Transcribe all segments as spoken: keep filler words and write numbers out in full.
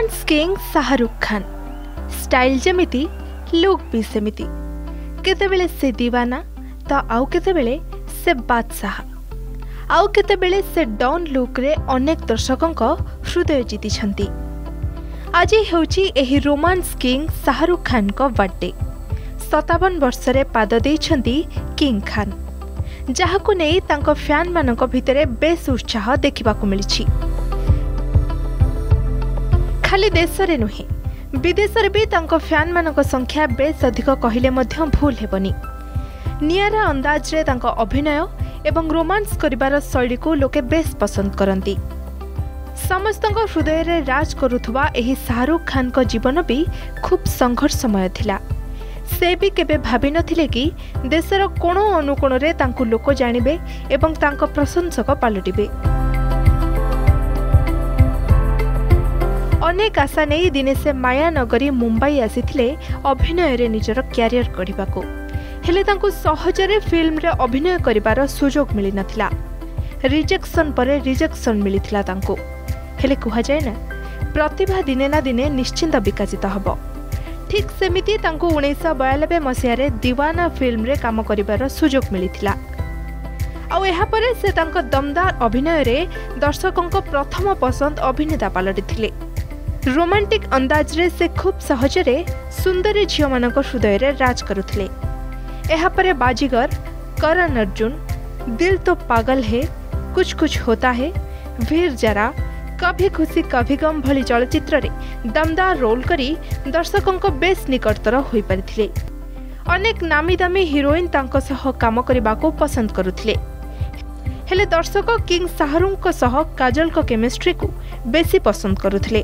Romance king Shahrukh Khan style जमिति look भी सेमिति केतेबेले से दीवाना तो आउ केतेबेले से बादशाह आउ केतेबेले से डॉन लुक रे अनेक दर्शकों हृदय जीति। आज हेउची एही रोमांस किंग शाहरुख खान को बर्थडे सतावन वर्ष रे पाद देइछंती किंग खान जहाकु नै तांको फैन मानक भितरे बेस उत्साह देखा मिली। खाली देश रे नुहे विदेश रे भी तांको फैन मानक संख्या बेस अधिक कहले मध्य भूल हेबनी। नियारा अंदाज रे तांको अभिनय एवं रोमांस करिबार शैली को लोके बेस पसंद करंती। समस्तଙ୍କ हृदय रे राज करुथुवा एही शाहरुख खान को जीवन भी खूब संघर्षमय थिला। से भी केबे भाबी नथिले कि देशर कोण अनुकोण रे तांकु लोक जानिबे एवं तांको प्रशंसक पालटिबे। अनेक आशा नहीं दिने से मायानगरी मुंबई आसीथिले अभिनय रे निजर क्यारियर गढ़िबाको हेले तांकु सहजरे फिल्म रे अभिनय करिबार सुजोग मिली नथिला। रिजेक्शन परे रिजेक्शन मिलिथिला तांकु हेले कुहा जाय ना प्रतिभा दिने ना दिने निश्चिंत विकसित हबो। ठीक सेमिति तांकु उन्नीस बयानबे मसीह रे दीवाना फिल्म रे काम करिबार सुजोग मिलिथिला। आउ एहा परे से तांको दमदार अभिनय रे दर्शकों प्रथम पसंद अभिनेता पलटिथिले। रोमांटिक अंदाज रे से खूब सहजरे सुंदरी झियो मानक हृदय रे राज करुथिले। एहा परे बाजीगर, करण अर्जुन, दिल तो पागल है, कुछ कुछ होता है, वीर जरा, कभी खुशी कभी गम भली चलचित्र रे दमदार रोल करी दर्शकों को बेस निकटतर होई परिथिले। अनेक नामी दामी हिरोइन तांको सह काम करबा को पसंद करुथिले हेले दर्शक किंग शाहरुख को सह काजल को केमिस्ट्री को बेसी पसंद करुथिले।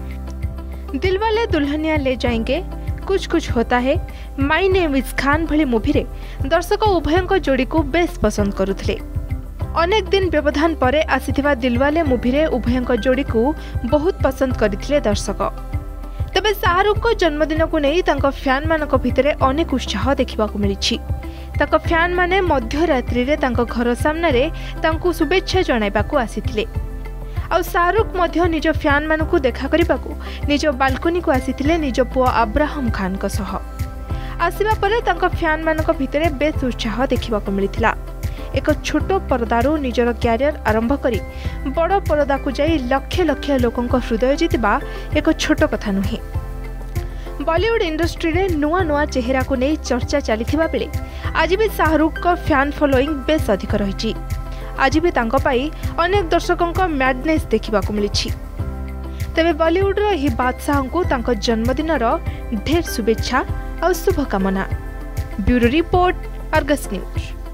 दिलवाले दुल्हनिया ले जाएंगे, कुछ कुछ होता है, माय नेम इज खान भली मूवी रे दर्शक उभयंक जोड़ी को बेस पसंद करुथिले। अनेक दिन व्यवधान परे आसीथिबा दिलवाले मूवी रे उभयंक जोड़ी को बहुत पसंद करथिले दर्शक। तबे शाहरुख को जन्मदिन को नहीं तांको फैन मानक भितरे अनेक उत्साह देखा मिली। तांको फैन माने मध्यरात्रि रे तांको घर सामने रे तांको शुभेच्छा जणाइबाकू आसीथिले। आउ शाहरुख मध्य निज फैन मानकू देखा करिबाकू निज बालकनी को आसीथिले निज पुआ अब्राहम खान को सह। आसीबा परे तांको फैन मानक भितरे बेस उत्साह देखा मिलिथिला। एक छोट परदारू निजर क्यारियर आरंभ करी बड़ परदा को जाई लक्ष लक्ष लोकों हृदय जीतिबा एक छोट कथा नुहे। बॉलीवुड इंडस्ट्री रे नुआ नुआ चेहरा को नहीं चर्चा चलीथिबा बेले आज भी शाहरुख को फैन फॉलोइंग बेस अधिक रही। आज भी तांको पाई अनेक दर्शकों को मैडनेस देखा मिली। तेबे बॉलीवुड रो ही बादशाह को तांको जन्मदिन रो ढेर शुभेच्छा और शुभकामना। Bureau report, Argus news.